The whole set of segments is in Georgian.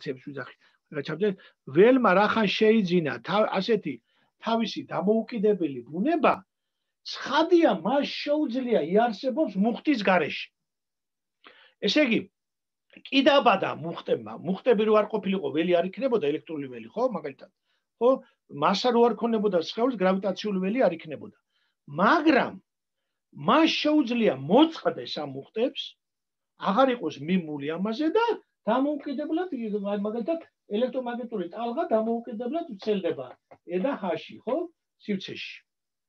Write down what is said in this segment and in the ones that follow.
აქციებს ვიძახი. გაჩაბდე ველმა რახან შეიძინა ასეთი თავისი დამოუკიდებელი ბუნება, ცხადია მას შეუძლია იარსებობს მუხტის გარეშე. ესე იგი კიდაბადა მუხტები რო არ ყოფილიყო, ველი არ იქნებოდა ელექტრული ველი, ხო, მაგალითად. ხო, მასა რო არ ქონებოდა სხეულს, გრავიტაციული ველი არ იქნებოდა. მაგრამ მას შეუძლია მოწყდეს ამ მუხტებს, აღარ იყოს მიმული ამაზე და დამოუკიდებლად მაგალითად ელექტრომაგნიტური ტალღა დამოუკიდებლად ვრცელდება ე და ჰ-ში, ხო, სივრცეში.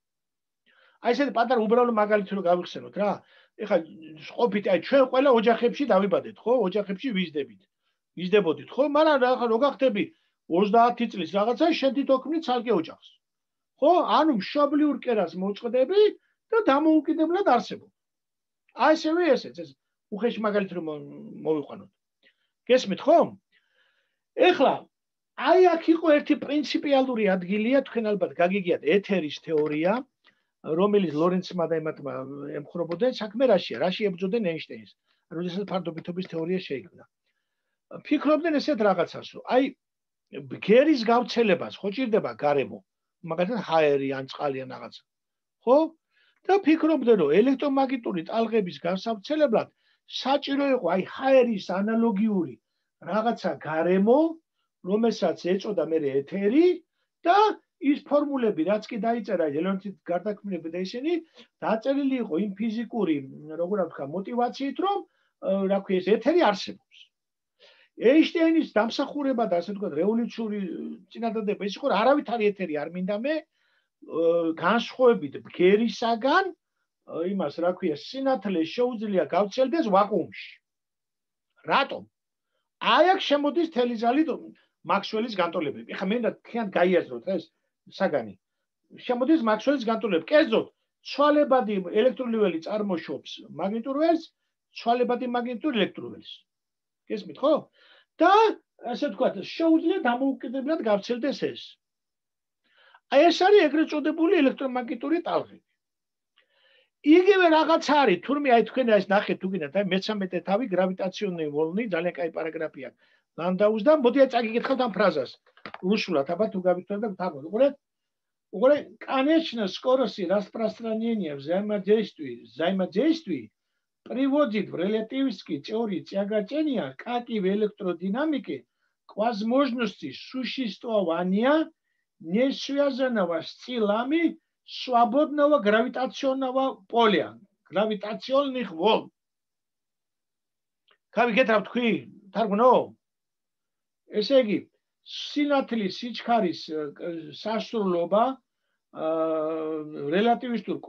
აი ესეთი პატარა უბრალო მაგალითი რო გავიხსენოთ რა. ეხლა ყოფით, აი ჩვენ ყველა ოჯახებში დავიბადეთ, ხო? ოჯახებში ვიზდებოდით, ხო? მაგრამ რა რო გახდები 30 წლის რაღაცა შენ თვითონ ცალკე ოჯახს. ხო? ანუ მშობლიურ კერას მოწყდები და დამოუკიდებლად არსებობ. აი ესევე ესეც ეს უხეში მაგალითი რომ მოვიყვანოთ. გესმით, ხო? ეხლა აი აქ იყო ერთი პრინციპიალური ადგილია, თქვენ ალბათ გაგიგიათ ეთერის თეორია, რომელიც ლორენცმა და ემატმა ემხრობოდნენ, საქმე რაშია, რაში ებრძოდნენ ეინშტეინს, როდესაც ფარდობითობის თეორია შეიქმნა. ფიქრობდნენ ესეთ რაღაცას, რომ აი ბგერის გავრცელებას ხო ჭირდება გარემო, მაგალითად ჰაერი ან წყალი ან რაღაცა. ხო? და ფიქრობდნენ, რომ ელექტრომაგნიტური ტალღების გასავრცელებლად საჭირო იყო აი ჰაერის ანალოგიური რაღაცა გარემო, რომელსაც ეწოდა მერე ეთერი და ის ფორმულები რაც კი დაიწერა ელონთით გარდაქმნები და ისინი დაწერილი იყო იმ ფიზიკური, როგორ ვთქვა, мотивაციით, რომ რა ქვია, ეს ეთერი არსებობს. ეინშტეინის დამსახურება და ასე ვთქვათ, რევოლუციური წინადადება ის იყო, რომ არავითარი ეთერი არ მინდა მე განსხვავებით ბგერისაგან იმას, რა ქვია, სინათლეს შეუძლია გავრცელდეს ვაკუუმში. რატომ? აი აქ შემოდის თელი ძალით მაქსველის განტოლებები. ეხლა მინდა თქვენ გაიაზროთ ეს საგანი. შემოდის მაქსველის განტოლებები. კერძოდ, ცვალებადი ელექტრული ველი წარმოშობს მაგნიტურ ველს, ცვალებადი მაგნიტურ ელექტრულ ველს. გესმით, ხო? და ასე ვთქვათ, შეუძლია დამოუკიდებლად გავრცელდეს ეს. აი ეს არის ეგრეთ წოდებული ელექტრომაგნიტური ტალღები. იგივე რაღაც არის, თურმე აი თქვენ ეს ნახეთ თუ გინდათ, აი მე-13 თავი გრავიტაციული ვოლნი, ძალიან кай პარაგრაფია. ლანდაუს და მოდი აი წაგიკითხავთ ამ фразას. Рушულად, აბა თუ გავიქცეთ და ვთაგოთ. Угоре, конечно, скорости распространения взаимодействий приводит в релятивистской теории тяготения, как и в электродинамике, к возможности существования несвязанного с силами свободного гравитационного поля, гравитационных волн. Как это თქვი? თარგმნო? ესე იგი, სინათლის სიჩქარის სასრულობა რელატივისტურ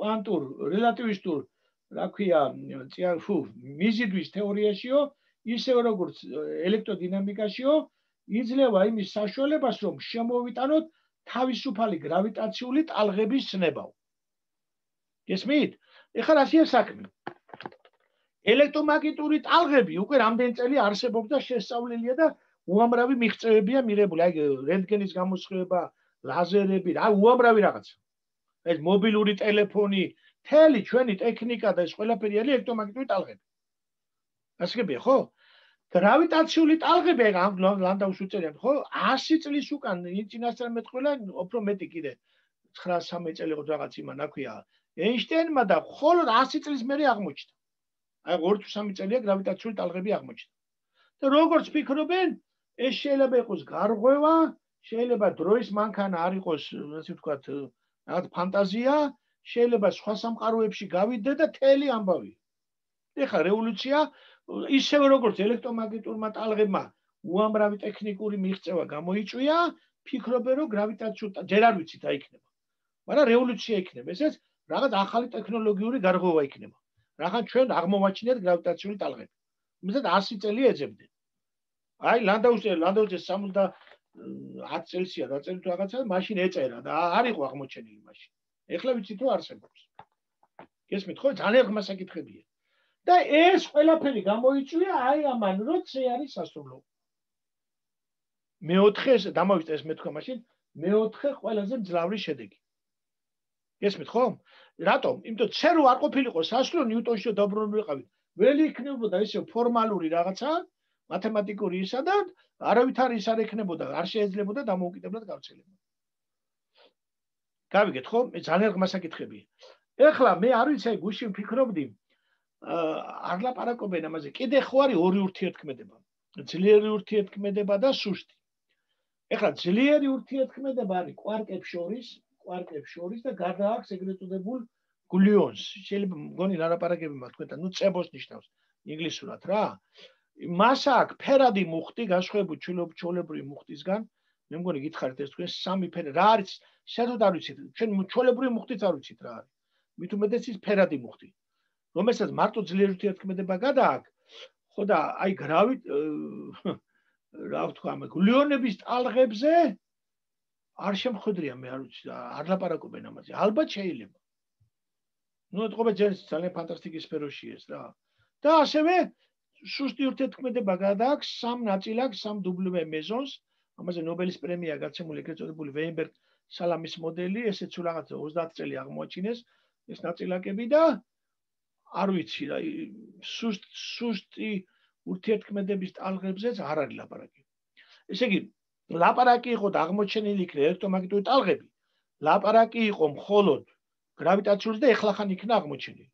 რა ქვია, მიზიდვის თეორიაშიო, ისევე როგორც ელექტროდინამიკაშიო, იძლევა იმის საშუალებას, რომ შემოვიტანოთ თავისუფალი გრავიტაციული ტალღების ცნებაო. გესმით? ეხლა რაშია საქმე? ელექტრომაგნიტური ტალღები უკვე რამდენი წელი არსებობს და შესწავლილია და უამრავი მიღწევებია მიღებული, აი რენტგენის გამოსხივება, ლაზერები, აი უამრავი რაღაცა. ეს მობილური ტელეფონი, მთელი ჩვენი ტექნიკა და ეს ყველაფერი არის ელექტრომაგნიტური ტალღები. გასაგებია, ხო? გრავიტაციული ტალღები ამ ლანდაუს უწერიან, ხო? 100 წლის უკან წინასწარმეტყველა, უფრო მეტი კიდე 903 წელი იყო რაღაც იმან, აქვია ეინშტეინმა და მხოლოდ 100 წლის მერე აღმოჩნდა. აი 2-3 წელია გრავიტაციული ტალღები აღმოჩნდა. და როგორც ფიქრობენ, ეს შეიძლება იყოს გარღვევა, შეიძლება დროის მანქანა არ იყოს, ასე ვთქვათ, რაღაც ფანტაზია, შეიძლება სხვა სამყაროებში გავიდე და თელი ამბავი. ეხლა რევოლუცია ისევე როგორც ელექტრომაგნიტურმა ტალღებმა უამრავი ტექნიკური მიღწევა გამოიწვია, ფიქრობენ, რომ გრავიტაციული ჯერ არ ვიცით რა იქნება. მაგრამ რევოლუცია იქნება, ესეც რაღაც ახალი ტექნოლოგიური გარღვევა იქნება. რახან ჩვენ აღმოვაჩინეთ გრავიტაციული ტალღები. მისად 100 წელი ეძებდნენ. აი ლანდაუს 70 წელსია დაწერილი რაღაცა, მაშინ ეწერა და არ იყო აღმოჩენილი მაშინ. ეხლა ვიცით რომ არსებობს. გესმით, ხო? ძალიან ღრმა საკითხებია. და ეს ყველაფერი გამოიწვია აი ამან, რომ C არის სასრულო. მეოთხე დამოვიწყე ეს მე თქვა მაშინ, მეოთხე ყველაზე მძლავრი შედეგი. გესმით, ხო? რატომ? იმიტომ C რო არ ყოფილიყო სასრულო, ნიუტონში დაბრუნებულიყავით. ველი იქნებოდა ისე ფორმალური რაღაცა, მათემატიკური ისა და არავითარ ის არ ექნებოდა, არ შეეძლებოდა დამოუკიდებლად გავრცელება. გავიგეთ ხო? მე ძალიან ღრმა საკითხებია. ეხლა მე არ ვიცი, აი გუშინ ვფიქრობდი, არ ლაპარაკობენ ამაზე. კიდე ხო არის ორი ურთიერთქმედება. ძლიერი ურთიერთქმედება და სუსტი. ეხლა ძლიერი ურთიერთქმედება არის კვარკებს შორის და გარდა აქვს ეგრეთ წოდებულ გლიონს. შეიძლება მგონი ლაპარაკებმა თქვენ, ნუ წებოს ნიშნავს ინგლისურად რა. მას აქვს ფერადი მუხტი გასხვავებული ჩვეულებრივი მუხტისგან. მე მგონი გითხარით ეს თქვენ სამი ფერა რა არის? საერთოდ არ ვიცით. ჩვენ ჩვეულებრივი მუხტიც არ ვიცით რა არის. მით უმეტეს ის ფერადი მუხტი. რომელსაც მარტო ძლიერი ურთიერთქმედება გადააქვს, ხო და აი გრავით რა ვთქვა, გლიონების ტალღებზე არ შემხვედრია, მე არ ვიცი, არ ლაპარაკობენ ამაზე. ალბათ შეიძლება. ნუ ეთყობა ძალიან ფანტასტიკის სფეროში ეს რა. და ასევე სუსტი ურთიერთქმედება გადააქვს სამ ნაწილაკს, სამ W მეზონს. ამაზე ნობელის პრემია გაცემული ეგრეთ წოდებული ვეინბერგ-სალამის მოდელი, ესეც რაღაცა 30 წელი აღმოაჩინეს ეს ნაწილაკები და არ ვიცი რა, სუსტი ურთიერთქმედების ტალღებზეც არ არის ლაპარაკი. ესე იგი, ლაპარაკი იყო და აღმოჩენილი იქნა ელექტრომაგნიტური ტალღები. ლაპარაკი იყო მხოლოდ გრავიტაციის და ეხლახან იქნა აღმოჩენილი.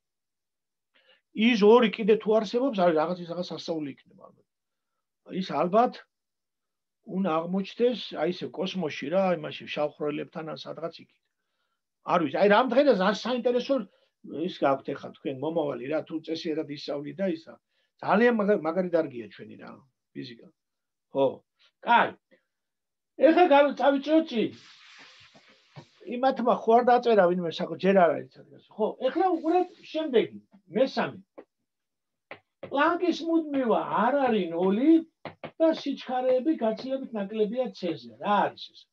ის ორი კიდე თუ არსებობს, არის რაღაც სასწაული იქნება ალბათ. ის ალბათ უნდა აღმოჩნდეს აი ესე კოსმოსში რა, იმაში შავხროელებთან ან სადღაც იქით. არ ვიცი, აი რამდენად საინტერესო ის გაქვთ ახლა თქვენ მომავალი რა, თუ წესიერად ისწავლით და ისა. ძალიან მაგარი დარგია ჩვენი რა, ფიზიკა. ხო. კაი. ეხლა წავიწროთ წინ. იმათმა ხო არ დაწერა ვინმე საკო ჯერ არ არის სადღაც. ხო, ეხლა უყურეთ შემდეგი, მესამე. პლანკის მუდმივა არ არის 0 და სიჩქარეები გაცილებით ნაკლებია C-ზე. რა არის ეს?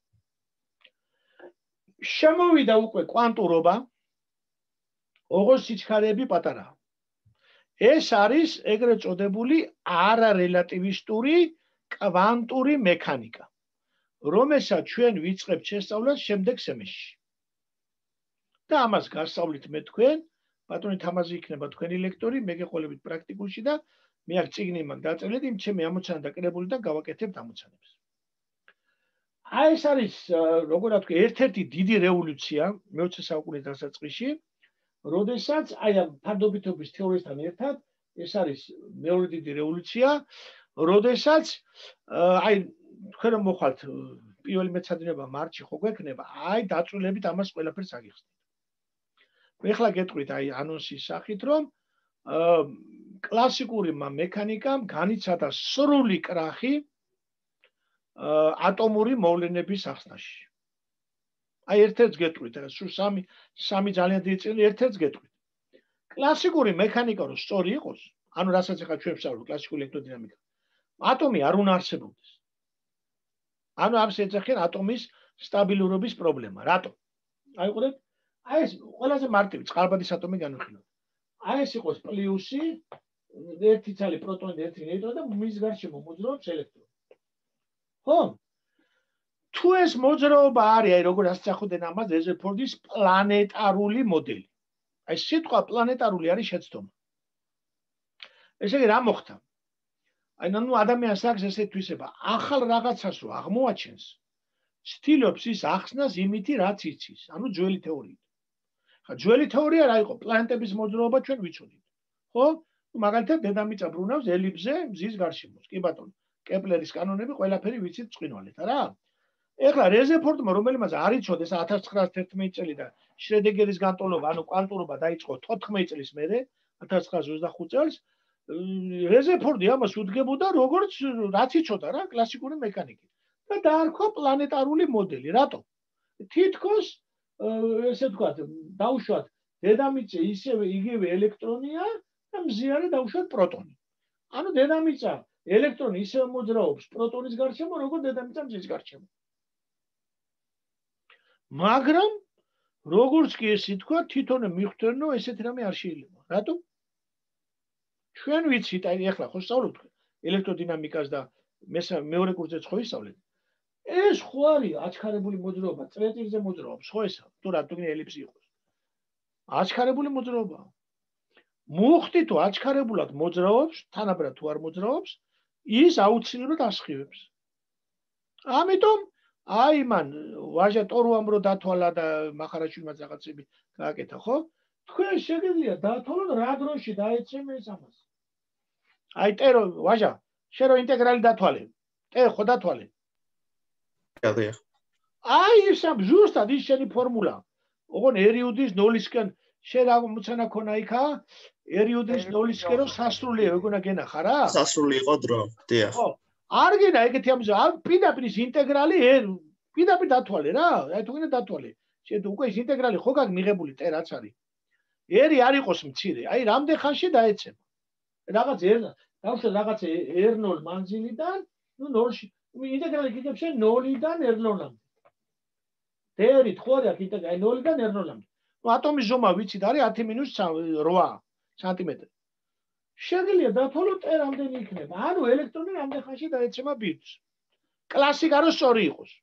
შემოვიდა უკვე კვანტურობა, ოღონდ სიჩქარეები პატარაა. ეს არის ეგრეთ წოდებული არარელატივისტური კვანტური მექანიკა, რომელსაც ჩვენ ვიწყებთ შესწავლას შემდეგ სემესტრში. და ამას გასწავლით მე თქვენ, ბატონი თამაზი იქნება თქვენი ლექტორი, მე გეყოლებით პრაქტიკულში და მე აქ წიგნი მაქვს დაწერილი, იმ ჩემი ამოცანა დაკრებული და გავაკეთებთ ამოცანებს. აი ეს არის, როგორ ვთქვი, ერთ-ერთი დიდი რევოლუცია მე-20 საუკუნის დასაწყისში, როდესაც აი ამ ფარდობითობის თეორიასთან ერთად ეს არის მეორე დიდი რევოლუცია, როდესაც აი თქვენ რომ მოხვალთ პირველი მეცადინეობა მარტში ხო გვექნება, აი დაწვრილებით ამას ყველაფერს აგიხსნით. მე ახლა გეტყვით აი ანონსის სახით, რომ კლასიკური მექანიკამ განიცადა სრული კრახი ატომური მოვლენების ახსნაში. აი ერთ-ერთს გეტყვით, სულ სამი ძალიან დიდი წილი ერთ-ერთს გეტყვით. კლასიკური მექანიკა რომ სწორი იყოს, ანუ რასაც ახლა ჩვენ ვსწავლობთ კლასიკური ელექტროდინამიკა, ატომი არ უნდა არსებობდეს. ანუ ამს ეძახიან ატომის სტაბილურობის პრობლემა. რატო? აი უყურეთ, აი ეს ყველაზე მარტივი წყალბადის ატომი განვიხილოთ. აი ეს იყოს პლუსი, ერთი ცალი პროტონი და ერთი ნეიტრონი და მის გარშემო მოძრაობს ელექტრონი. ხო? თუ ეს მოძრაობა არის, აი როგორ ასწახოდნენ ამას რეზერფორდის პლანეტარული მოდელი. აი სიტყვა პლანეტარული არის შეცდომა. ესე იგი რა მოხდა? აი ნუ ადამიანს აქვს ესეთი თვისება, ახალ რაღაცას რო აღმოაჩენს, ცდილობს ის ახსნას იმითი რაც იცის, ანუ ძველი თეორიით. ხა ძველი თეორია რა იყო? პლანეტების მოძრაობა ჩვენ ვიცოდით. ხო? მაგალითად დედამიწა ბრუნავს ელიფსზე მზის გარშემოს. კი ბატონო, კეპლერის კანონები ყველაფერი ვიცით წვინვალეთ, რა? ეხლა რეზერფორდმა რომელიმაც არ იცოდა ეს 1911 წელი და შრედეგერის განტოლობა, ანუ კვანტურობა დაიწყო 14 წლის მერე, 1925 წელს, რეზერფორდი ამას უდგებოდა როგორც რაც იცოდა რა, კლასიკური მექანიკით. და დაარქვა პლანეტარული მოდელი. რატო? თითქოს ესე ვთქვათ, დაუშვათ დედამიწა ისევე იგივე ელექტრონია და მზე არის დაუშვათ პროტონი. ანუ დედამიწა ელექტრონი ისევე მოძრაობს პროტონის გარშემო, როგორც დედამიწა მზის გარშემო. მაგრამ როგორც კი ეს ითქვა, თვითონ მიხვდენო ესეთი რამე არ შეიძლება. რატო? ჩვენ ვიცით, აი ახლა ხო სწავლობთ ელექტროდინამიკას და მეორე კურსზეც ხო ისწავლეთ. ეს ხო არის აჩქარებული მოძრაობა, წრეწირზე მოძრაობს, ხო ესა? თუ რატომ ელიფსი იყოს? აჩქარებული მოძრაობა. მუხტი თუ აჩქარებულად მოძრაობს, თანაბრად თუ არ მოძრაობს, ის აუცილებლად ასხივებს. ამიტომ აი მან ვაჟა ტორუამ რო დათვალა და მახარაშვილი რაღაცები გააკეთა, ხო? თქვენ შეგიძლია დათვალოთ რა დროში დაეცემეს ამას. აი ტერო ვაჟა, შენ რო ინტეგრალი დათვალე. ხო დათვალე. გადაიხ. აი ეს ზუსტად ის შენი ფორმულა. ოღონ ერიუდის 0-ისკენ შენ რა მოცანა ქონა იქა? ერიუდის 0-ისკენ რო სასრულია, ეგონა გენახა რა? სასრული იყო დრო, დიახ. ხო. არ გენა ეგეთი ამბავი, პირდაპირ ის ინტეგრალი პირდაპირ დათვალე რა, აი თუ გინდა დათვალე. შენ უკვე ის ინტეგრალი ხო გაქვს მიღებული ტე რაც არის. ერი არ იყოს მცირე, აი რამდენ ხანში დაეცემა. რაღაც დავუშვათ რაღაც R0 მანძილიდან, ნუ 0-ში. ინტეგრალი გიგებს შენ 0-დან R0-მდე. დერით ხო არის ინტეგრალი 0-დან R0-მდე. ნუ ატომის ზომა ვიცით არის 10-8 სანტიმეტრი. შეგიძლია დათვალოთ ტე რამდენი იქნება. ანუ ელექტრონი რამდენ ხანში დაეცემა ბირთვს. კლასიკა რო სწორი იყოს.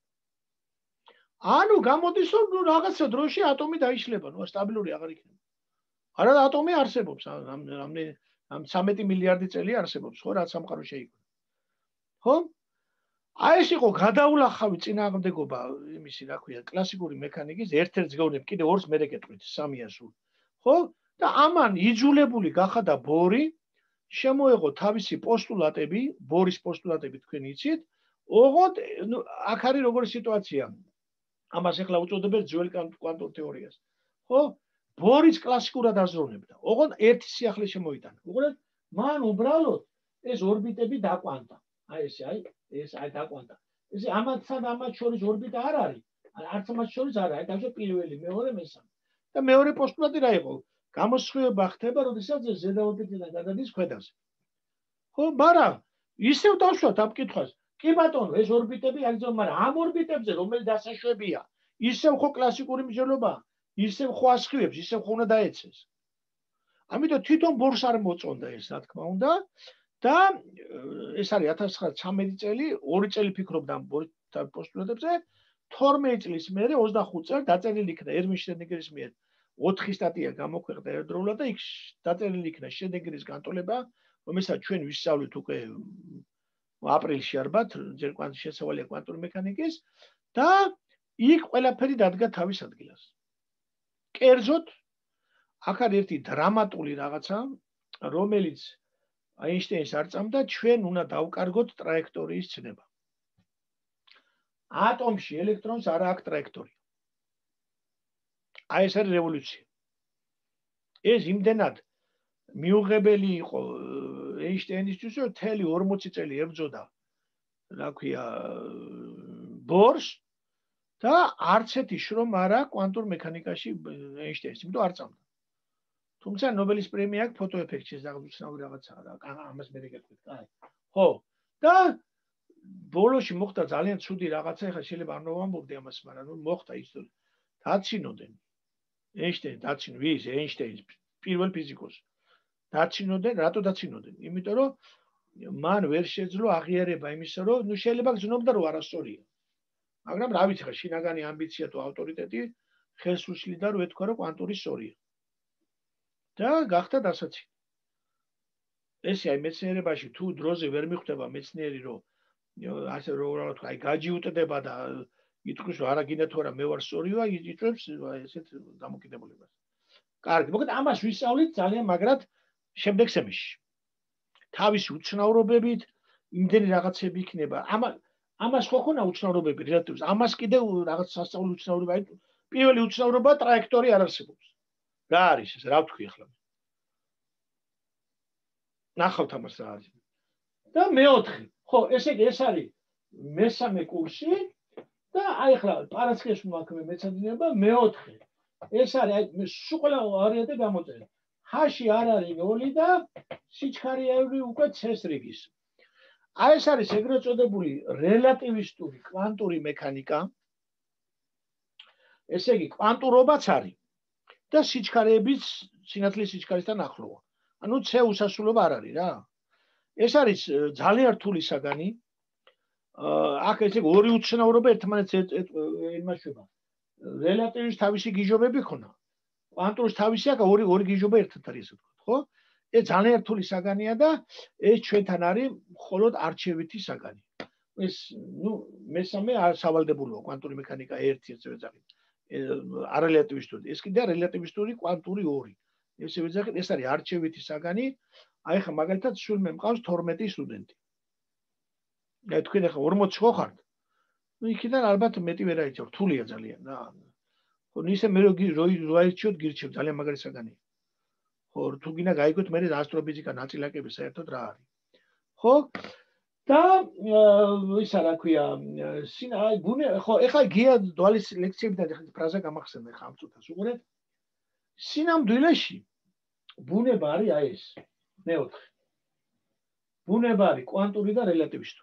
ანუ გამოდის რომ ნუ რაღაცა დროში ატომი დაიშლება, ნუ სტაბილური აღარ იქნება. არა ატომი არსებობს, ამ 13 მილიარდი წელი არსებობს, ხო, რაც სამყარო შეიქმნა. ხო? აი ეს იყო გადაულახავი წინააღმდეგობა იმისი, რა ქვია, კლასიკური მექანიკის ერთ-ერთ ზგაუნებ, კიდე ორს მერე გეტყვით, 3-ია სულ. ხო? და ამან იძულებული გახადა ბორი შემოეღო თავისი პოსტულატები, ბორის პოსტულატები თქვენ იცით, ოღონდ აქ არის როგორი სიტუაცია. ამას ახლა უწოდებენ ძველ კვანტურ თეორიას. ხო? ბორიც კლასიკურად აზროვნებდა. ოღონდ ერთი სიახლე შემოიტანა. უყურეთ, მან უბრალოდ ეს ორბიტები დაკვანტა. აი ეს დაკვანტა. ეს ამათსა და ამათ შორის ორბიტა არ არის. არც ამათ შორის არ არის. დავშო პირველი, მეორე, მესამე. და მეორე პოსტულატი რა იყო? გამოსხივება ხდება, როდესაც ზედა ორბიტიდან გადადის ქვედაზე. ხო, მაგრამ ისევ დავშვათ ამ კითხვას. კი ბატონო, ეს ორბიტები არისო, მაგრამ ამ ორბიტებზე რომელი დასაშვებია, ისევ ხო კლასიკური მსჯელობაა, ისევ ხო ასხივებს, ისევ ხო უნდა დაეცეს. ამიტომ თვითონ ბორს არ მოწონდა ეს, რა თქმა უნდა, და ეს არის 1913 წელი, 2 წელი ფიქრობდა ამ ბორის პოსტულატებზე, 12 წლის მერე 25 წელი დაწერილი იქნა ერვინ შრედინგერის მიერ 4 სტატია გამოქვეყნდა ერთდროულად და იქ დაწერილი იქნა შრედინგერის განტოლება, რომელსაც ჩვენ ვისწავლით უკვე აპრილში არბათ, ჯერ შესავალია კვანტური მექანიკის და იქ ყველაფერი დადგა თავის ადგილას. კერძოდ, აქ არის ერთი დრამატული რაღაცა, რომელიც აინშტაინს არ წამდა, ჩვენ უნდა დავკარგოთ ტრაექტორიის ცნება. ატომში ელექტრონს არ აქვს ტრაექტორია. აი ეს არის რევოლუცია. ეს იმდენად მიუღებელი იყო აინშტაინისთვის, რომ მთელი 40 წელი ებრძოდა, რა ქვია, ბორს და არც ერთი შრომა არ აქვს კვანტურ მექანიკაში აინშტაინს, იმიტომ არ წამდა. თუმცა ნობელის პრემია აქვს ფოტოეფექტის დაღუცნაური რაღაცაა რა, ამას მე გეტყვით, კაი. ხო, და ბოლოში მოხდა ძალიან ცუდი რაღაცა, ეხლა შეიძლება არ ნოვამბობდი ამას, მაგრამ ნუ მოხდა ის, რომ დაცინოდნენ აინშტაინს, ვის აინშტაინს, პირველ ფიზიკოსს. დაცინოდნენ, რატო დაცინოდნენ? იმიტომ რომ მან ვერ შეძლო აღიარება იმისა, რომ ნუ შეიძლება გძნობდა რომ არასწორია. მაგრამ რა ვიცი ხა, შინაგანი ამბიცია თუ ავტორიტეტი ხელს უშლიდა რომ ეთქვა რომ კვანტური სწორია. და გახდა დასაცინო. ესე აი მეცნიერებაში თუ დროზე ვერ მიხვდება მეცნიერი რომ ასე რა თქვა, აი გაჯიუტდება და იტყვის რომ არა გინდა თუ არა მე ვარ სწორია, იწვევს ესეთ დამოკიდებულებას. კარგი, მოკლედ ამას ვისწავლით ძალიან მაგრად შემდეგ სემესტრში. თავისი უცნაურობებით იმდენი რაღაცები იქნება. ამას ხო ხონა უცნაურობები რელატივის. ამას კიდევ რაღაც სასწავლო უცნაურობა. პირველი უცნაურობა ტრაექტორი არ არსებობს. რა არის ეს? რა ვთქვი ახლა? ნახავთ ამას რა არის. და მეოთხე. ხო, ესე იგი ეს არის მესამე კურსი და აი ახლა პარასკევს მოაქვე მეცადინეობა მეოთხე. ეს არის სულ ყველა ვარიანტი გამოწერა. ჰაში არ არის 0 და სიჩქარეები უკვე C-ს რიგის. აი ეს არის ეგრეთ წოდებული რელატივისტური კვანტური მექანიკა. ესე იგი კვანტურობაც არის და სიჩქარეების სინათლის სიჩქარესთან ახლოა. ანუ C უსასრულობა არ არის რა. ეს არის ძალიან რთული საგანი. აქ ესე იგი ორი უცნაურობა ერთმანეთს ემაშვება. რელატივის თავისი გიჟობები ქონა. კვანტურის თავისი აქვს ორი გიჟობა ერთად არის, ასე ვთქვათ, ხო? ეს ძალიან რთული საგანია და ეს ჩვენთან არის მხოლოდ არჩევითი საგანი. ეს მესამე სავალდებულოა კვანტური მექანიკა 1 ესე ვეძახით. არელატივისტური. ეს კიდე რელატივისტური კვანტური 2. ესე ვეძახით, ეს არის არჩევითი საგანი. აი ხა მაგალითად სულ მე მყავს 12 სტუდენტი. და თქვენ ახლა 40 ხო ხართ? იქიდან ალბათ მეტი ვერ აიცავ, რთულია ძალიან რა. ხო, ისე მე რო აიჩიოთ გირჩევ, ძალიან მაგარი საგანია. ხო, თუ გინდა გაიგოთ მე ასტროფიზიკა ნაწილაკები საერთოდ რა არის. ხო? და ისა რა ქვია, აი ბუნე, ხო, ეხლა გია დვალის ლექციებიდან ეხლა ფრაზა გამახსენდა ხა ამ წუთას უყურეთ. სინამდვილეში ბუნება არის აი ეს, მეოთხე. ბუნება არის კვანტური და რელატივისტური.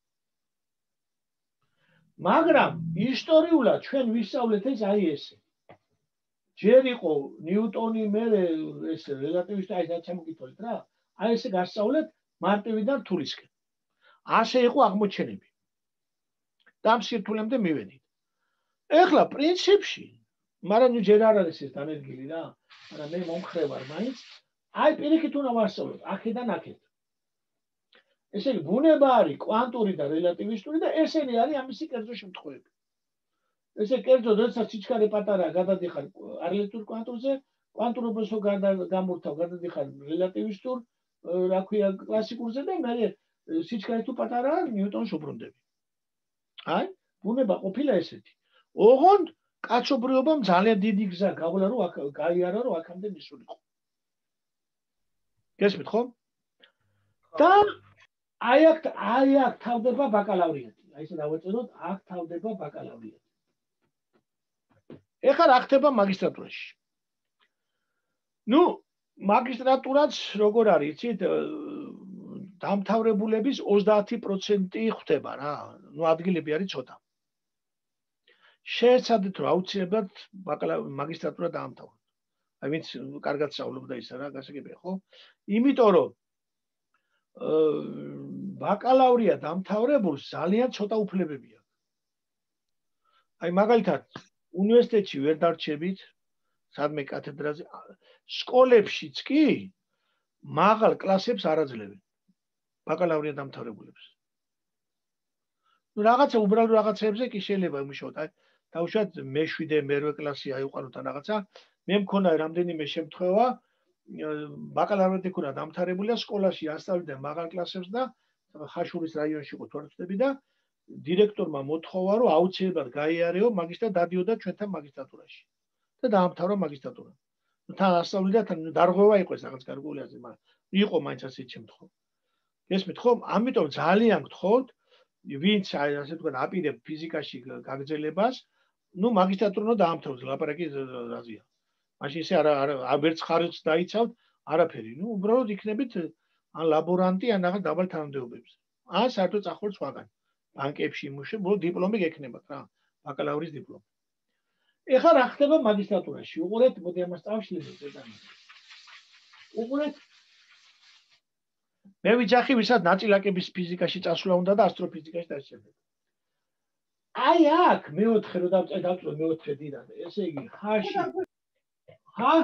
მაგრამ ისტორიულად ჩვენ ვისწავლეთ ეს აი ესე. ჯერ იყო ნიუტონი, მერე ეს რელატივისტი, აი რაც ამოგითხოვეთ რა. აი ესე გასწავლეთ მარტივიდან რთულისკენ. ასე იყო აღმოჩენები. და ამ სირთულემდე მივედით. ეხლა პრინციპში, მაგრამ ნუ ჯერ არ არის ეს დანერგილი რა, მაგრამ მე მომხრე ვარ მაინც, აი პირიქით უნდა ვასწავლოთ, აქედან აქეთ. ესე იგი, ბუნება არის კვანტური და რელატივისტური და ესენი არის ამისი კერძო შემთხვევები. ესე კერძო, როდესაც სიჩქარე პატარაა, გადადიხარ არელატივისტურ კვანტურზე, კვანტურობას რო გამორთავ, გადადიხარ რელატივისტურ, რა ქვია, კლასიკურზე და მე სიჩქარე თუ პატარაა, ნიუტონს უბრუნდები. აი, ბუნება ყოფილა ესეთი. ოღონდ კაცობრიობამ ძალიან დიდი გზა გავლა, რომ გაიარა, რომ აქამდე მისულიყო. გესმით ხო? და აი აქ თავდება ბაკალავრიატი. აი ესე დავაწეროთ, აქ თავდება ბაკალავრიატი. ეხლა რა ხდება მაგისტრატურაში? ნუ, მაგისტრატურაც როგორ არის, იცით, დამთავრებულების 30% ხდება რა. ნუ ადგილები არის ცოტა. შეეცადეთ რომ აუცილებლად მაგისტრატურა დაამთავროთ. აი ვინც კარგად სწავლობდა ისა რა, გასაგებია ხო? იმიტომ რომ ბაკალავრია დამთავრებულს ძალიან ცოტა უფლებები აქვს. აი მაგალითად უნივერსიტეტში ვერ დარჩებით, სადმე კათედრაზე, სკოლებშიც კი მაღალ კლასებს არ აძლევენ. ბაკალავრია დამთავრებულებს. ნუ რაღაცა უბრალოდ რაღაცებზე კი შეიძლება იმუშაოთ. აი დავუშვათ მე-7 მე-8 კლასი აიყვანოთ ან რაღაცა, მე მქონა რამდენიმე შემთხვევა, ბაკალავრიატი ქონა დამთავრებულია, სკოლაში ასწავლიდა მაღალ კლასებს და ხაშურის რაიონში იყო თორცდები და დირექტორმა მოთხოვა, რომ აუცილებლად გაიარეო მაგის და დადიოდა ჩვენთან მაგისტრატურაში. და დაამთავრა მაგისტრატურა. თან ასწავლიდა, თან დარღვევა იყო ეს რაღაც გარკვეულაზე, მაგრამ იყო მაინც ასეთი შემთხვევა. გესმით ხო? ამიტომ ძალიან გთხოვთ, ვინც აი ასე თქვა აპირებ ფიზიკაში გაგრძელებას, ნუ მაგისტრატურა დაამთავროს, ლაპარაკი რაზეა. მაშინ ისე არ ვერც ხარჯს დაიცავთ, არაფერი. ნუ უბრალოდ იქნებით ან ლაბორანტი, ან რაღაც დაბალ თანამდებობებზე. ან საერთოდ წახვალ სხვაგან. ბანკებში იმუშავე, ბოლო დიპლომი გექნებათ რა, ბაკალავრის დიპლომი. ეხლა რა ხდება მაგისტრატურაში? უყურეთ, მოდი ამას წავშლიდეთ ზედამი. უყურეთ. მე ვიძახი, ვისაც ნაწილაკების ფიზიკაში წასვლა უნდა და ასტროფიზიკაში და ასე შემდეგ. აი აქ მეოთხე რო დავწერო მეოთხე დიდად, ესე იგი ხაში. ხა?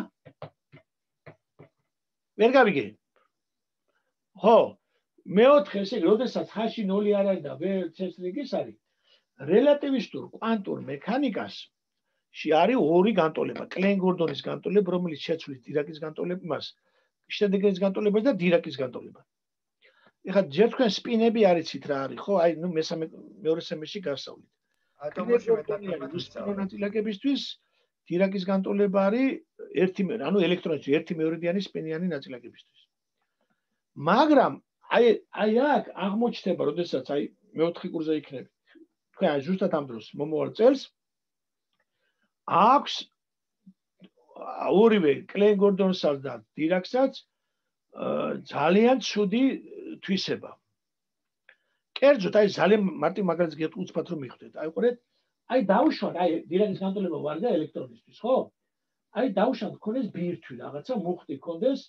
ვერ გავიგე. ხო, მეოთხე ესე იგი, როდესაც ხაში 0 არ არის და ვერ ცესრიგის არის, რელატივისტურ კვანტურ მექანიკაში არის ორი განტოლება, კლენ-გორდონის განტოლება, რომელიც შეცვლის დირაკის განტოლებას, შტედეგერის განტოლებას და დირაკის განტოლებას. ეხლა ჯერ თქვენ სპინები არიცით რა არის, ხო? აი, ნუ მეორე სემესტრში გასავლით. ატომში ნაწილაკებისთვის დირაკის განტოლება არის ანუ ელექტრონებში 1-2-დიანი სპინიანი ნაწილაკებისთვის. მაგრამ აი აქ აღმოჩნდება, როდესაც აი მეოთხე კურსზე იქნები. თქვენ აი ზუსტად ამ დროს მომავალ წელს აქვს ორივე კლენ-გორდონსა და დირაკსაც ძალიან ცუდი თვისება. კერძოდ აი ძალიან მარტივ მაგალითს გეტყვით რომ მიხვდეთ. აი ყურეთ, აი დავუშვათ, აი დირაკის განტოლება ვარ და ელექტრონისთვის, ხო? აი დავუშვათ ქონდეს ბირთვი რაღაცა მოხდი ქონდეს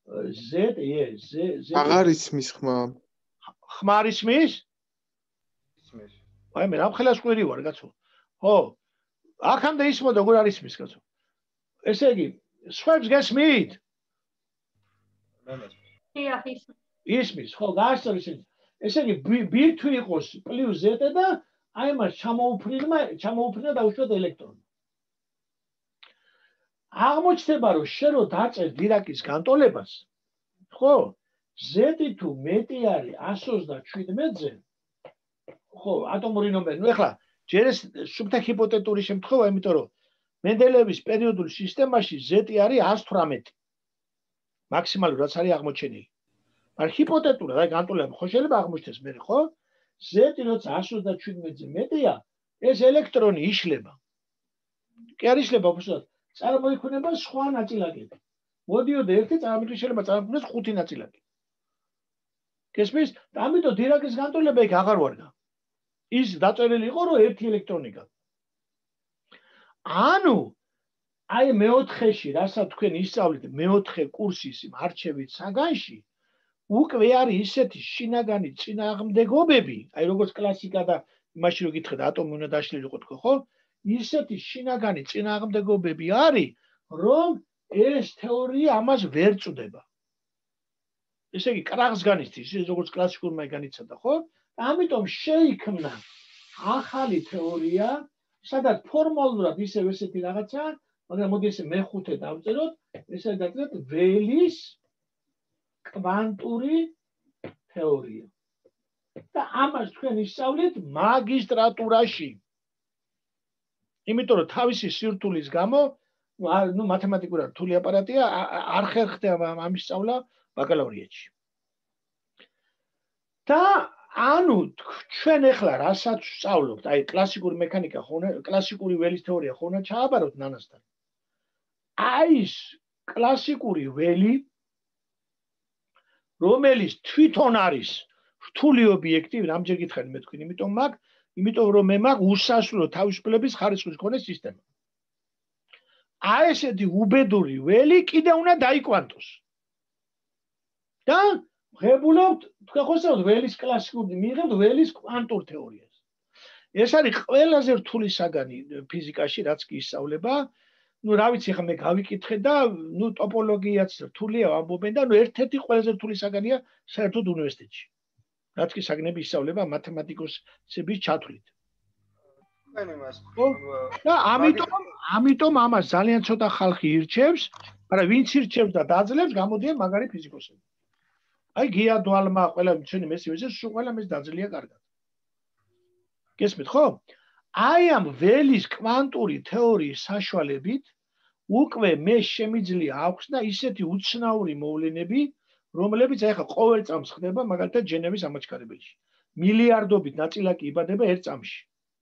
Z. აღარ ისმის ხმა. ხმა არ ისმის? ისმის. აი მე რამხელა სკვირი ვარ, კაცო. ხო. აქამდე ისმოდა, როგორ არ ისმის, კაცო? ესე იგი, სხვებს გესმით? ისმის, ხო, გაასწორეს ეს. ესე იგი ბირთვი იყოს პლუს ზეტა და აი მას ჩამოუფრინა დაუშვათ ელექტრონი. აღმოჩნდება, რომ შენ რო დაწერ დირაკის განტოლებას, ხო, ზეტი თუ მეტი არის 127-ზე, ხო, ატომური ნომერი. ნუ ეხლა ჯერ ეს სუფთა ჰიპოთეტური შემთხვევა, იმიტომ რომ მენდელეევის პერიოდულ სისტემაში ზეტი არის 118. მაქსიმალურად რაც არის აღმოჩენილი. მაგრამ ჰიპოთეტურად აი განტოლება ხო შეიძლება აღმოჩნდეს მე, ხო? ზეტი როცა 127-ზე მეტია, ეს ელექტრონი იშლება. კი არ იშლება უბრალოდ წარმოიქმნება სხვა ნაწილაკები. მოდიოდა ერთი წარმოიქმნება შეიძლება წარმოიქმნას 5 ნაწილაკი. გესმის? ამიტომ დირაკის განტოლება იქ აღარ ვარგა. ის დაწერილი იყო რომ ერთი ელექტრონი გაქვს. ანუ აი მეოთხეში, რასაც თქვენ ისწავლეთ მეოთხე კურსის იმ არჩევით საგანში, უკვე არის ისეთი შინაგანი წინააღმდეგობები, აი როგორც კლასიკა და იმაში რო გითხრათ ატომი უნდა დაშლილიყო თქო, ხო? ისეთი შინაგანი წინააღმდეგობები არის, რომ ეს თეორია ამას ვერ წვდება. ესე იგი კრახს განიცდის, ის როგორც კლასიკურმა განიცადა, ხო? ამიტომ შეიქმნა ახალი თეორია, სადაც ფორმალურად ისევ ესეთი რაღაცა, მაგრამ მოდი ესე მეხუთე დავწეროთ, ესე დავწეროთ ველის კვანტური თეორია. და ამას თქვენ ისწავლეთ მაგისტრატურაში. იმიტომ რომ თავისი სირთულის გამო, ნუ მათემატიკურად რთული აპარატია, არ ხერხდება ამის სწავლა ბაკალავრიატში. და ანუ ჩვენ ახლა რასაც ვსწავლობთ, აი კლასიკური მექანიკა ხო, კლასიკური ველის თეორია ხო უნდა ჩააბაროთ ნანასთან. აი ეს კლასიკური ველი, რომელიც თვითონ არის რთული ობიექტი, რამდენჯერ გითხარი მე თქვენ, იმიტომ რომ მე მაქვს უსასრულო თავისუფლების ხარისხის მქონე სისტემა. აი ესეთი უბედური ველი კიდე უნდა დაიკვანტოს. და ღებულობთ, თქვენ ხო სწავლობთ ველის კლასიკური, მიიღებთ ველის კვანტურ თეორიას. ეს არის ყველაზე რთული საგანი ფიზიკაში, რაც კი ისწავლება. ნუ რა ვიცი, ხა მე გავიკითხე და ნუ ტოპოლოგიაც რთულია ამბობენ და ნუ ერთ-ერთი ყველაზე რთული საგანია საერთოდ უნივერსიტეტში. რაც კი საგნები ისწავლება მათემატიკოსების ჩათვლით. და ამიტომ ამას ძალიან ცოტა ხალხი ირჩევს, მაგრამ ვინც ირჩევს და დაძლევს, გამოდიან მაგარი ფიზიკოსები. აი გია დვალმა, ყველა ჩვენი მესივეზე სულ ყველა მეს დაძლია კარგად. გესმით, ხო? აი ამ ველის კვანტური თეორიის საშუალებით უკვე მე შემიძლია აქვს და ისეთი უცნაური მოვლენები, რომლებიც ახლა ყოველ წამს ხდება, მაგალითად ჯენევის ამაჩქარებელში. მილიარდობით ნაწილაკი იბადება ერთ წამში.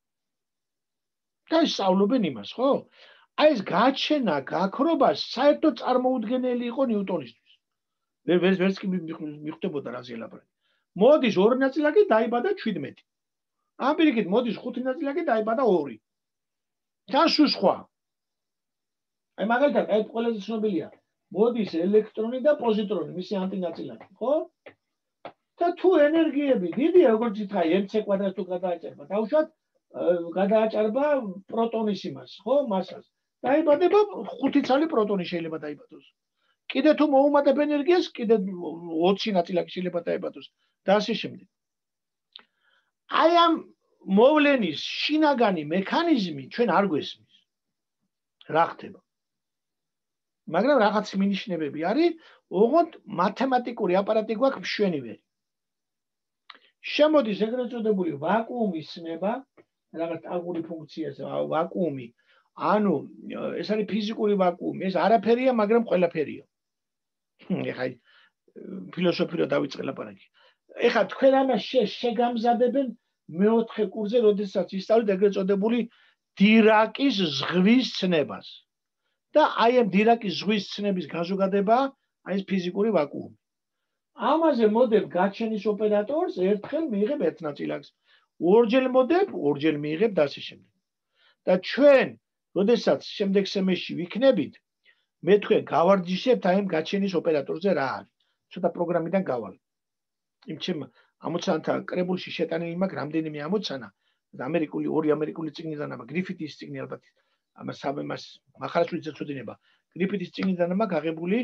და ისწავლობენ იმას, ხო? აი ეს გაჩენა, გაქრობა საერთოდ წარმოუდგენელი იყო ნიუტონისთვის. ვერც კი მიხვდებოდა რაზე ელაპარაკი. მოდის ორი ნაწილაკი დაიბადა 17. ამ პირიქით მოდის 5 ნაწილაკი დაიბადა 2. თან სულ სხვა. აი მაგალითად, აი ყველაზე ცნობილია. მოდის ელექტრონი და პოზიტრონი, მისი ანტინაწილაკი, ხო? და თუ ენერგიები დიდია, როგორც ითქვა, mc კვადრატს თუ გადააჭერბა, დაუშვათ გადააჭარბა პროტონის იმას, ხო, მასას. დაიბადება 5 ცალი პროტონი შეიძლება დაიბადოს. კიდე თუ მოუმატებ ენერგიას, კიდე 20 ნაწილაკი შეიძლება დაიბადოს და ასე შემდეგ. აი ამ მოვლენის შინაგანი მექანიზმი ჩვენ არ გვესმის. რა ხდება? მაგრამ რაღაც მინიშნებები არის, ოღონდ მათემატიკური აპარატი გვაქვს მშვენივი. შემოდის ეგრეთ წოდებული ვაკუუმის ცნება, რაღაც ტალღური ფუნქციაზე ვაკუუმი, ანუ ეს არის ფიზიკური ვაკუუმი, ეს არაფერია, მაგრამ ყველაფერია. ეხლა ფილოსოფიურად დავიწყე ლაპარაკი. ეხლა თქვენ ამას შეგამზადებენ მეოთხე კურსზე, როდესაც ისწავლეთ ეგრეთ წოდებული დირაკის ზღვის ცნებას. და აი ამ დირაკის ზღვის ცნების გაზოგადება, აი ეს ფიზიკური ვაკუუმი. ამაზე მოდებ გაჩენის ოპერატორს, ერთხელ მიიღებ ერთ ნაწილაკს. ორჯერ მოდებ, ორჯერ მიიღებ და ასე შემდეგ. და ჩვენ, როდესაც შემდეგ სემესტრში ვიქნებით, მე თქვენ გავარჯიშებთ აი ამ გაჩენის ოპერატორზე რა არის. ცოტა პროგრამიდან გავალ. იმ ჩემ ამოცანათა კრებულში შეტანილი მაქვს რამდენიმე ამოცანა, ორი ამერიკული წიგნიდან ამა გრიფითის წიგნი ალბათ ამას მახარაშვილიც ეცოდინება. გრიფითის წიგნიდან მაქვს აღებული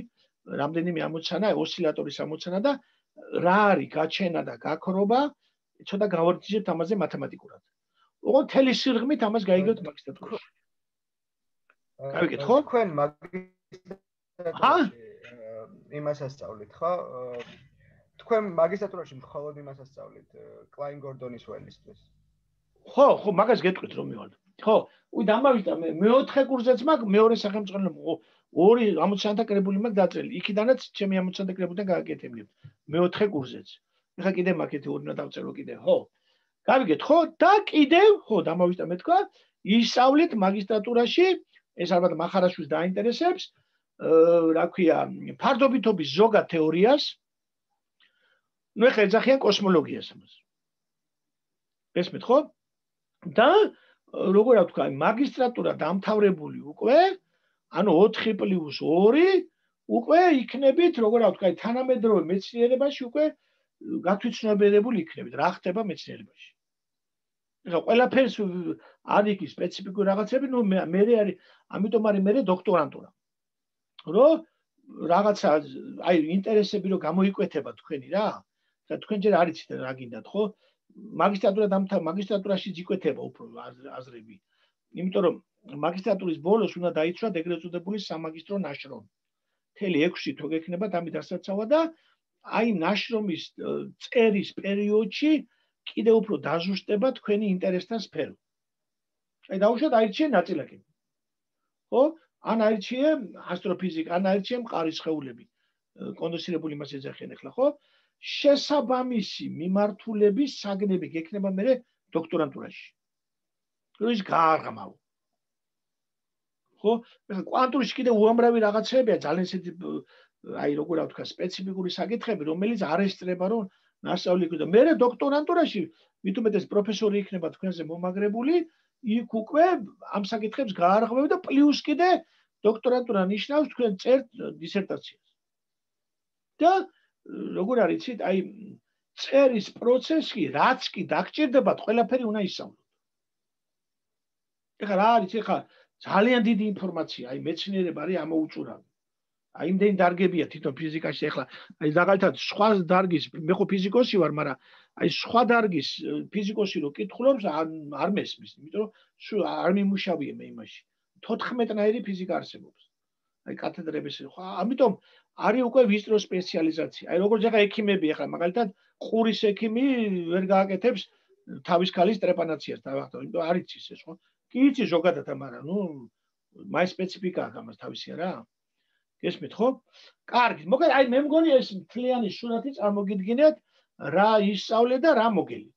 რამდენიმე ამოცანა, ოსცილატორის ამოცანა და რა არის გაჩენა და გაქრობა, ცოტა გავარჯიშებთ ამაზე მათემატიკურად. ოღონდ თელი სიღრმით ამას გაიგებთ მაგისტრატურაში. გავიგეთ ხო? თქვენ მაგისტრატურაში იმას ასწავლით, ხო? თქვენ მაგისტრატურაში მხოლოდ იმას ასწავლით, კლაინ გორდონის ველისთვის. ხო, მაგას გეტყვით რომ მივალ. ხო, დამავიდა მე მეოთხე კურსზეც მაქვს მეორე სახელმწიფო ორი ამოცანა კრებული მაქვს დაწერილი. იქიდანაც ჩემი ამოცანა კრებულიდან გააკეთებინებ. მეოთხე კურსზეც. ეხლა კიდე მაგეთი ორი უნდა დავწერო კიდე, ხო? გავიგეთ ხო? და კიდევ, ხო, დამავიდა მე თქვა, ისწავლით მაგისტრატურაში, ეს ალბათ მახარაშვილს დაინტერესებს, რა ქვია, ფარდობითობის ზოგად თეორიას. ნუ ეხლა ეძახიან კოსმოლოგიას ამას. ესმით ხო? და როგორ ვთქვა, მაგისტრატურა დამთავრებული უკვე, ანუ 4+2 უკვე იქნებით, როგორ ვთქვა, თანამედროვე მეცნიერებაში უკვე გათვითცნობიერებული იქნებით, რა ხდება მეცნიერებაში. ეხლა ყველაფერს არ იქის სპეციფიკური რაღაცები, ნუ მე არის, ამიტომ არის მე დოქტორანტურა. რომ რაღაცა, აი ინტერესები რომ გამოიკვეთება თქვენი რა. და თქვენ ჯერ არ იცით რა გინდათ, ხო? მაგისტრატურაში იკვეთება უფრო აზრები. იმიტომ რომ მაგისტრატურის ბოლოს უნდა დაიცვათ ეგრეთ წოდებული სამაგისტრო ნაშრომი. მთელი 6 თვე გექნებათ ამით დასაცავა და აი ნაშრომის წერის პერიოდში კიდევ უფრო დაზუსტება თქვენი ინტერესთან სფერო. აი დაუშვათ აირჩიე ნაწილაკები. ხო? ან აირჩიე ასტროფიზიკა, ან აირჩიე მყარის სხეულები. კონდენსირებული იმას ეძახიან ახლა, ხო? შესაბამისი მიმართულების საგნები გექნება მე დოქტორანტურაში. რომ ის გააღრმავო. ხო? ეხლა კვანტურში კიდე უამრავი რაღაცებია, ძალიან ისეთი აი როგორ ვთქვა, სპეციფიკური საკითხები, რომელიც არ ესწრება რომ ნასწავლი იქნება. მე დოქტორანტურაში მით უმეტეს პროფესორი იქნება თქვენზე მომაგრებული, იქ უკვე ამ საკითხებს გააღრმავებ და პლუს კიდე დოქტორანტურა ნიშნავს თქვენ წერთ დისერტაციას. და როგორ არის იცით, აი წერის პროცესი რაც კი დაგჭირდებათ, ყველაფერი უნდა ისწავლოთ. ეხლა რა არის, ეხლა ძალიან დიდი ინფორმაცია, აი მეცნიერება არის ამოუწურავი. აი იმდენი დარგებია თვითონ ფიზიკაში, ეხლა აი მაგალითად სხვა დარგის, მე ხო ფიზიკოსი ვარ, მაგრამ აი სხვა დარგის ფიზიკოსი რო კითხულობს არ მესმის, იმიტომ რომ არ მიმუშავია მე იმაში. 14-ნაირი ფიზიკა არსებობს. აი კათედრების ხო, ამიტომ არის უკვე ვისწრო სპეციალიზაცია. აი როგორც ეხლა ექიმები, ეხლა მაგალითად ყურის ექიმი ვერ გააკეთებს თავის ქალის ტრეპანაციას დავახტო, იმიტომ არ იცის ეს ხო? კი იცი ზოგადად, მაგრამ ნუ მაი სპეციფიკა აქვს ამას თავისი რა. გესმით ხო? კარგი, მოკლედ აი მე მგონი ეს მთლიანი სურათი წარმოგიდგინეთ რა ისწავლეთ და რა მოგელით.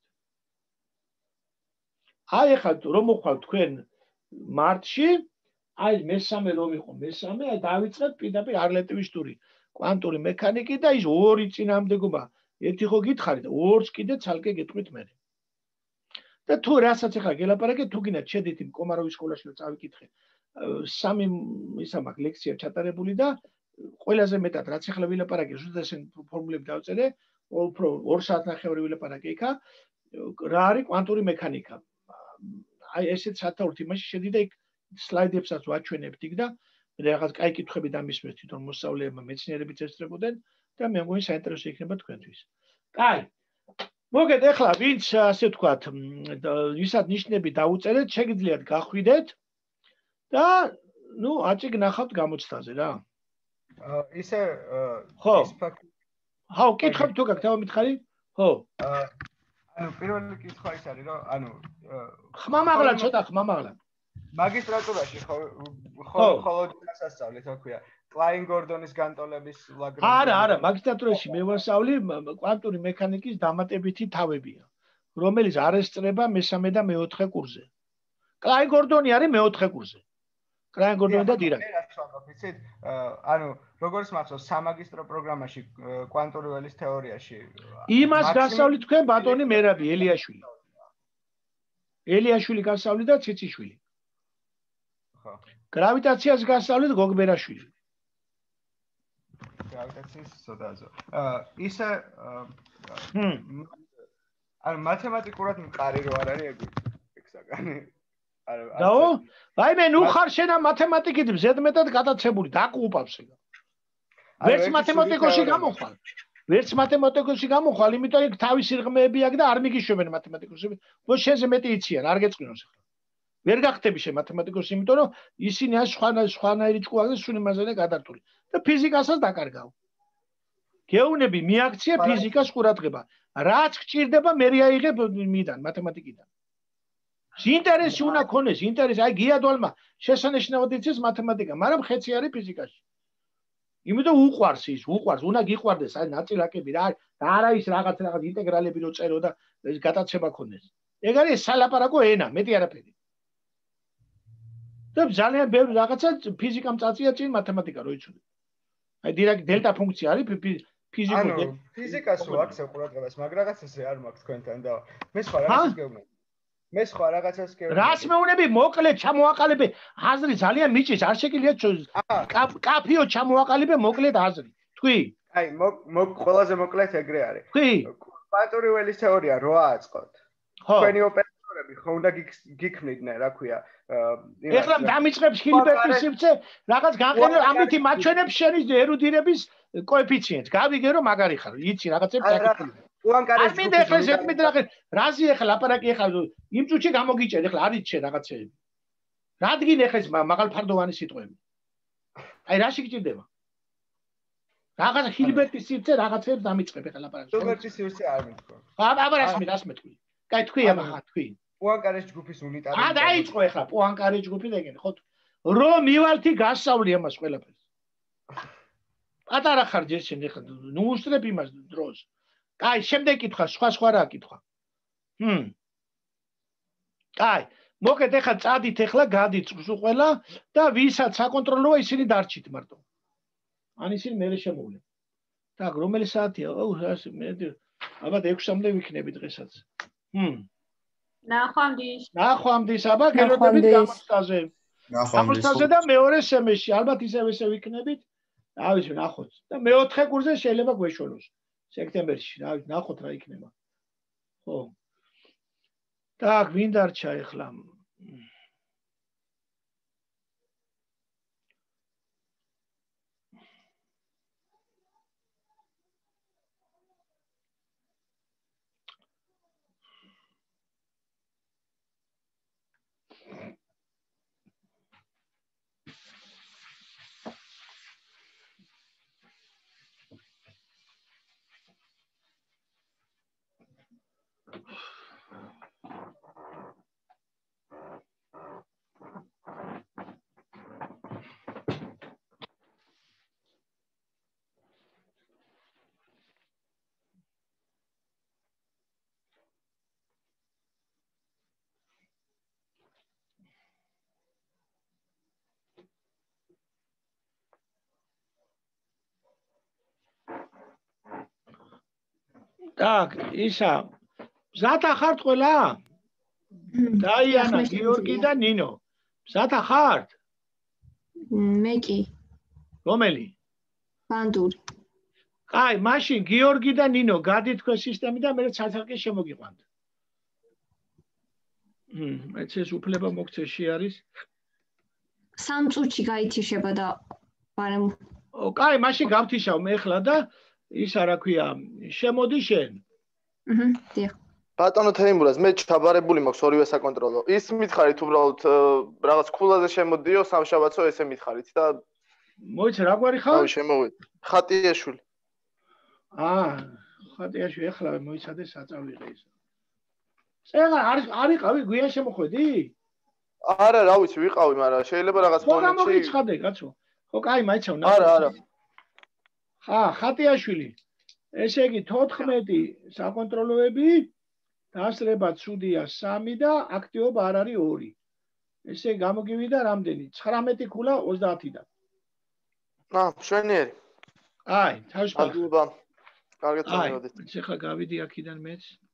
აი ეხლა რომ მოხვალ თქვენ მარტში, აი მესამე რომ იყო მესამე, აი დავიწყეთ პირდაპირ არლეტივის ტური, კვანტური მექანიკი და ის ორი წინამდებობა. ერთი ხო გითხარით, ორს კიდე ცალკე გეტყვით მე. და თუ რასაც ეხლა გელაპარაკეთ, თუ გინდათ შედით იმ კომაროვის სკოლაში და წავიკითხე. 3 ისა მაქვს ლექცია ჩატარებული და ყველაზე მეტად რაც ეხლა ვილაპარაკე, ზუსტად ეს ფორმულები დავწერე, უფრო 2 საათნახევარი ვილაპარაკე იქა, რა არის კვანტური მექანიკა. აი ესეთ სათავრთ იმაში შედი და იქ სლაიდებსაც ვაჩვენებთ იქ და რაღაც კაი კითხვები დამისმეს თვითონ მოსწავლეებმა, მეცნიერებიც ესწრებოდნენ და მე მგონი საინტერესო იქნება თქვენთვის. კაი. მოგეთ ეხლა ვინც ასე ვთქვათ, ვისაც ნიშნები დაუწერეთ, შეგიძლიათ გახვიდეთ და ნუ აწიგ ნახავთ გამოცდაზე რა. ისე ის ფაქტი. ხო, კითხავთ თუ გაქვთ, მითხარი? ხო. ანუ პირველი კითხვა ის არის, რომ ანუ ხმამაღლა ცოტა ხმამაღლა. მაგისტრატურაში ხოლოდ იმას ასწავლეთ, რა ქვია, კლაინ გორდონის განტოლების ლაგრანჟი. არა, მაგისტრატურაში მე ვასწავლი კვანტური მექანიკის დამატებითი თავებია, რომელიც არ ესწრება მესამე და მეოთხე კურსზე. კლაინ გორდონი არის მეოთხე კურსზე. კლაინ გორდონი და დირაკი. იცით, ანუ როგორც მახსოვს სამაგისტრო პროგრამაში კვანტური ველის თეორიაში. იმას გასწავლით თქვენ ბატონი მერაბი ელიაშვილი. ელიაშვილი გასწავლით და ციციშვილი. ხო. გრავიტაციას გასწავლით გოგბერაშვილი. გრავიტაციის სოდაზო. ისე ანუ მათემატიკურად მყარი რო არ არის ეგ საგანი. დაო? აი მე ნუ ხარ შენ ამ მათემატიკით ზედმეტად გადაცებული, დაკუპავს ეგ. ვერც მათემატიკოსი გამოხვალ. ვერც მათემატიკოსი გამოხვალ, იმიტომ იქ თავისი რღმეები აქვს და არ მიგიშვებენ მათემატიკოსები. ხო შენზე მეტი იციან, არ გეწყინოს ახლა. ვერ გახდები შე მათემატიკოსი, იმიტომ რომ ისინი ან სხვანაირი ჭკუაზე სულ იმაზეა გადართული. და ფიზიკასაც დაკარგავ. გეუნები მიაქციე ფიზიკას ყურადღება. რაც გჭირდება მე აიღებ მიდან მათემატიკიდან. ინტერესი უნდა ქონდეს, ინტერესი, აი გიადვალმა შესანიშნავად იცის მათემატიკა, მაგრამ ხეცი არის ფიზიკაში. იმიტომ უყვარს ის, უყვარს, უნდა გიყვარდეს, აი ნაწილაკები რა, და არა ის რაღაც ინტეგრალები რო წერო და გადაცემა ქონდეს. ეგ არის სალაპარაკო ენა, მეტი არაფერი. და ძალიან ბევრი რაღაცა ფიზიკამ წაწია წინ მათემატიკა რო იცოდე. აი დირექტ დელტა ფუნქცია არის ფიზიკურ. ანუ ფიზიკას აქვს ყურადღებას, მაგრამ რაღაცაზე არ მაქვს თქვენთან და მე სხვა რაღაცას გეუბნები. მე სხვა რაღაცას გეუბნები. რას მეუნები მოკლედ ჩამოაყალიბე აზრი ძალიან მიჭის, არ შეგიძლია კაფეო ჩამოაყალიბე მოკლედ აზრი. თქვი? აი, ყველაზე მოკლედ ეგრე არის. თქვი? კვანტური ველის თეორია რო აწყოთ. თქვენი ოპერატორები ხო უნდა გიქმნიდნენ, რა ქვია, ეხლა დამიწყებს ჰილბერტის სივრცე, რაღაც განყენებ, ამითი მაჩვენებს შენი ერუდირების კოეფიციენტს. გავიგე რომ მაგარი ხარ, იცი რაღაცებს დაკითხული. უანკარეს ჯგუფი. ეხლა ზეთმით რაღაც, რაზი ეხლა ლაპარაკი ეხლა იმ წუთში გამოგიჭერ, ეხლა არ იცი რაღაცები. რადგინ ეხლა ეს მაღალფარდოვანი სიტყვები? აი რაში გჭირდება? რაღაც ჰილბერტის სივრცე რაღაცებს დამიწყებ ეხლა ლაპარაკი. ჰილბერტის სივრცე არ მითქვა. აბა რას მეთქვი? კაი თქვი აბა თქვი. პუანკარეს ჯგუფის უნიტარი. დაიწყო ეხლა პუანკარეს ჯგუფი ეგენი ხო? რომ მივალთი გასავლი ამას ყველაფერს. პატარა ხარ ჯერ შენ ეხლა ნუ უსწრებ იმას დროს. კაი, შემდეგ კითხვა, სხვა რა კითხვა. კაი, მოკეთ ეხლა წადით ეხლა გადით ყველა და ვისაც საკონტროლოა ისინი დარჩით მარტო. ან ისინი მერე შემოვლენ. так, რომელი საათია? ოუ, მე აბა 6-მდე ვიქნები დღესაც. ნახვამდის, აბა გელოდებით გამოსტაზე. გამოსტაზე და მეორე სემესტრში, ალბათ ისევ ვიქნებით. რა ვიცი, ნახოთ. და მეოთხე კურსზე შეიძლება გვეშველოს. სექტემბერში, რა ვიცი, ნახოთ რა იქნება. ხო. так, ვინ დარჩა ეხლა? так, ისა. მზად ახართ ყველა? დაიანა, გიორგი და ნინო. მზად ახართ? მე კი. რომელი? ბანდური. აი, მაშინ გიორგი და ნინო გადით თქვენ სისტემიდან, მე ცალ-ცალკე შემოგიყვანთ. მეც ეს უფლება მოგცეში არის. 3 წუთში გაითიშება და მაგრამ კაი, მაშინ გავთიშავ მე ახლა და ისა რა ქვია, შემოდი შენ. დიახ. ბატონო თეიმურაზ, მე ჩაბარებული მაქვს ორივე საკონტროლო. ის მითხარით უბრალოდ რაღაც ქულაზე შემოდიო, სამშაბათსო ესე მითხარით და მოიცა რა გვარი ხარ? აუ შემოვედი. ხატიაშვილი. ხატიაშვილი ახლა მოიცადე საწავლიღე ის. წეღა არ იყავი გვიან შემოხვედი? არა, რა ვიცი, ვიყავი, მაგრამ შეიძლება რაღაც მომენტში. ხო, გამოგიცხადე, კაცო. ხო, კაი, მაიცავ ნახე. არა. ხატიაშვილი. ესე იგი 14 საკონტროლოები, დასრება ცუდია 3 და აქტივობა არ არის 2. ესე გამოგივიდა რამდენი? 19 ქულა 30-დან. მშვენიერი. აი, თავის მადლობა. კარგად წამოვიდეთ. ახლა გავიდი აქედან მეც.